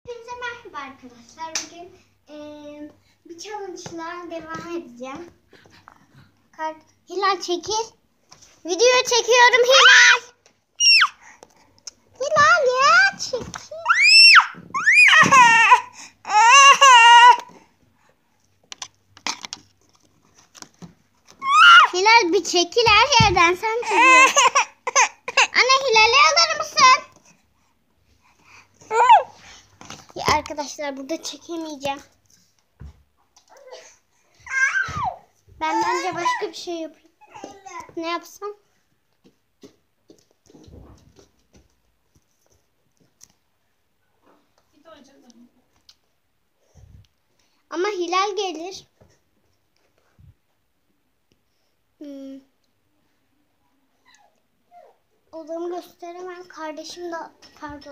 Hepinize merhaba arkadaşlar. Bugün bir challenge'la devam edeceğim. Hilal çekil. Video çekiyorum Hilal. Hilal ya çekil. Hilal bir çekil, her yerden sen çekiyorsun. Anne Hilal'i alır mısın? Ya arkadaşlar burada çekemeyeceğim. Ben bence başka bir şey yapayım. Ne yapsam? Ama Hilal gelir. Odamı gösteremem. Kardeşim de pardon.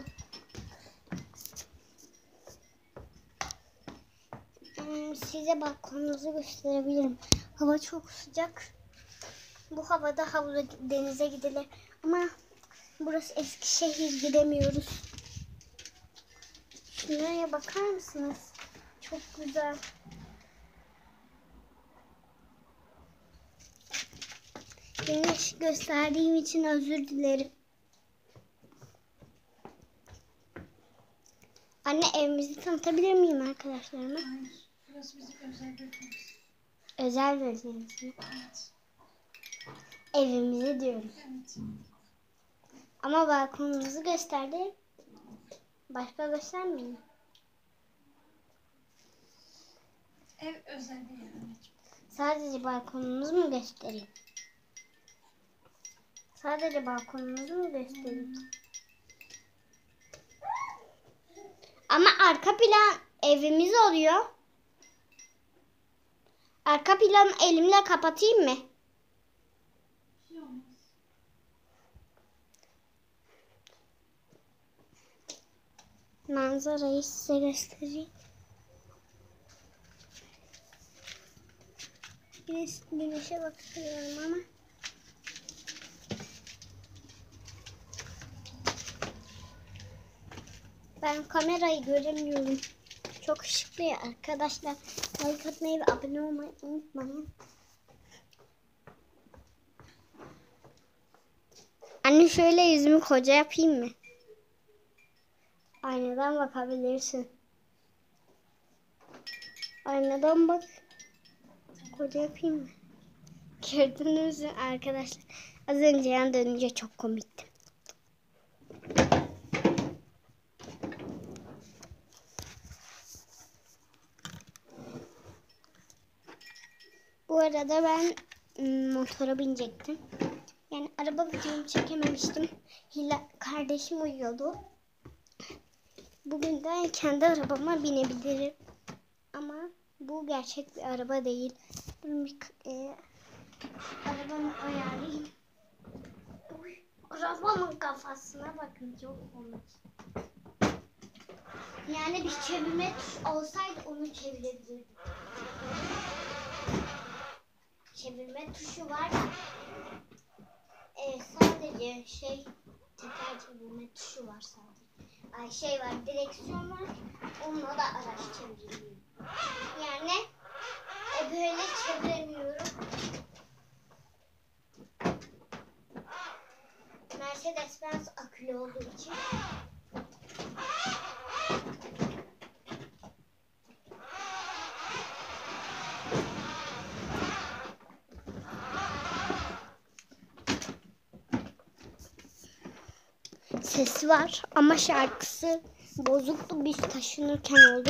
Size balkonumuzu gösterebilirim. Hava çok sıcak. Bu havada havuza, denize gidilir. Ama burası Eskişehir, gidemiyoruz. Şuraya bakar mısınız? Çok güzel. Güneş gösterdiğim için özür dilerim. Anne, evimizi tanıtabilir miyim arkadaşlarıma? Hayır. Burası bizim özel bölgemiz. Özel bölgemiz mi? Evet. Evimizi diyorum. Evet. Ama balkonumuzu gösterdi. Başka göstermeyeyim mi? Ev özel değil anneciğim. Sadece balkonumuzu mu göstereyim? Sadece balkonumuzu mu göstereyim? Ama arka plan evimiz oluyor. Arka planı elimle kapatayım mı? Bir şey olmaz. Manzarayı size göstereyim. Güneşe bakıyorum ama. Ben kamerayı göremiyorum. Çok ışıklı ya arkadaşlar. Like atmayı ve abone olmayı unutmayın. Anne, şöyle yüzümü koca yapayım mı? Aynadan bakabilirsin. Aynadan bak. Koca yapayım mı? Gördünüz mü arkadaşlar? Az önce yan dönünce çok komikti. Bu arada ben motora binecektim. Yani araba videomu çekememiştim. Kardeşim uyuyordu. Bugün de kendi arabama binebilirim. Ama bu gerçek bir araba değil. Arabamı ayarlayayım. Arabamın kafasına bakın, çok komik. Yani bir çevirme tuşu olsaydı onu çevirebilirdim. Çevirme tuşu var da sadece teker çevirme tuşu var sadece. Var, direksiyon var. Onunla da araç çeviremiyorum. Yani böyle çeviremiyorum. Mercedes-Benz akülü olduğu için. Sesi var ama şarkısı bozuktu, biz taşınırken oldu.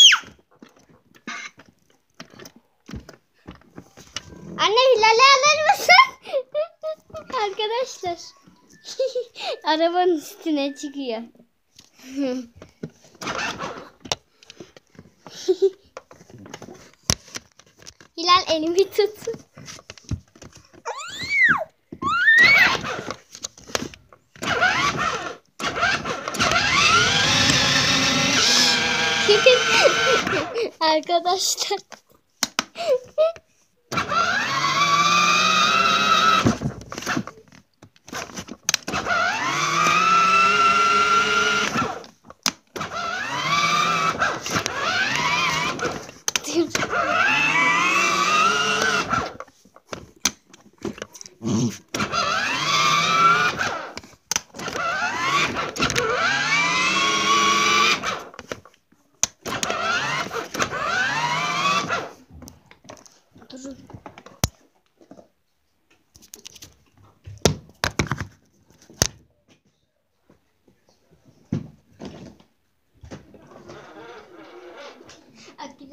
Anne, Hilal'i alır mısın? Arkadaşlar. Arabanın üstüne çıkıyor. Hilal, elimi tut. Arkadaşlar.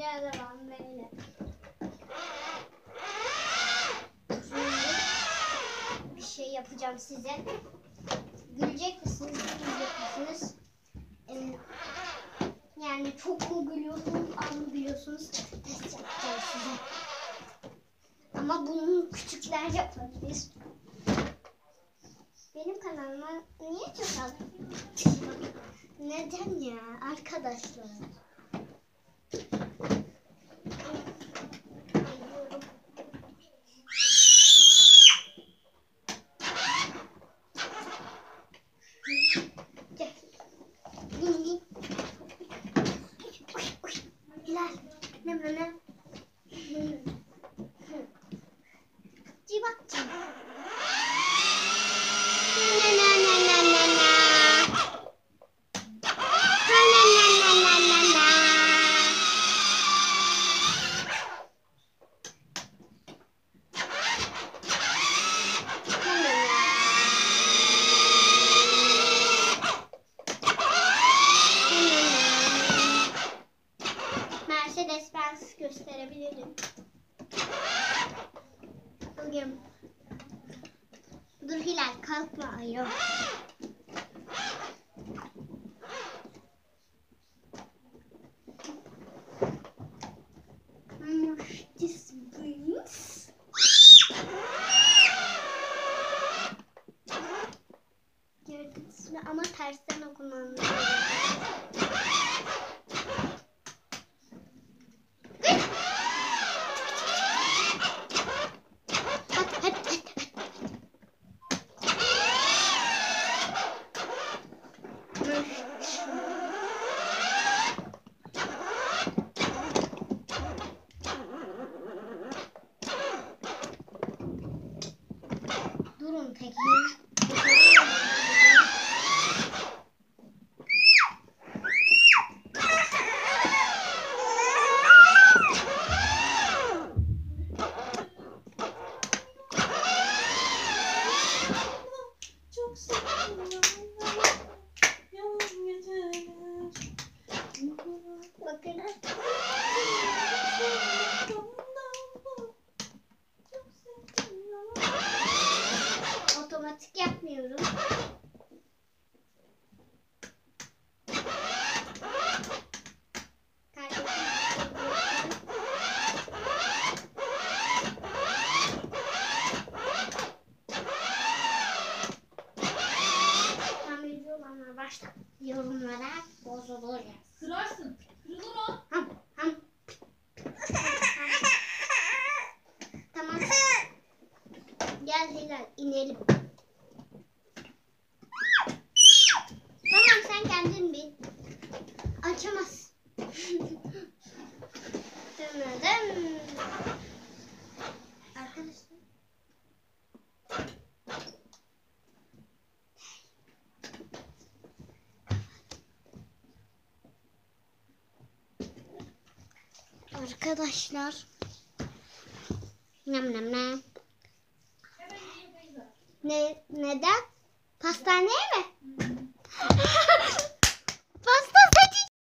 Videoya devam böyle. Bir şey yapacağım size. Gülecek misiniz? Gülecek misiniz? Yani çok mu gülüyorsunuz, az mı gülüyorsunuz? Test yapacağım size. Ama bunu küçükler yapabilir. Benim kanalıma niye çok az? Neden ya arkadaşlar? Hilal, ne? Cibakçı. Mercedes-Benz gösterebilirim. Bugün. Dur Hilal kalkma ayol. Mercedes-Benz. Gördünüz mü? Ama tersten okumam lazım. Durun peki. Çok seviyorum. Yalan geceler. Bakın. Otomatik yapmıyorum. Başla. Yorumlara bozulur yaz. Kırarsın. Kırılır o. Ham. Tamam. Gel Hilal inelim. Tamam sen kendin bil. Açamaz. Dönmedim. Arkadaşlar. Arkadaşlar. Nem. Neden? Pastaneye mi?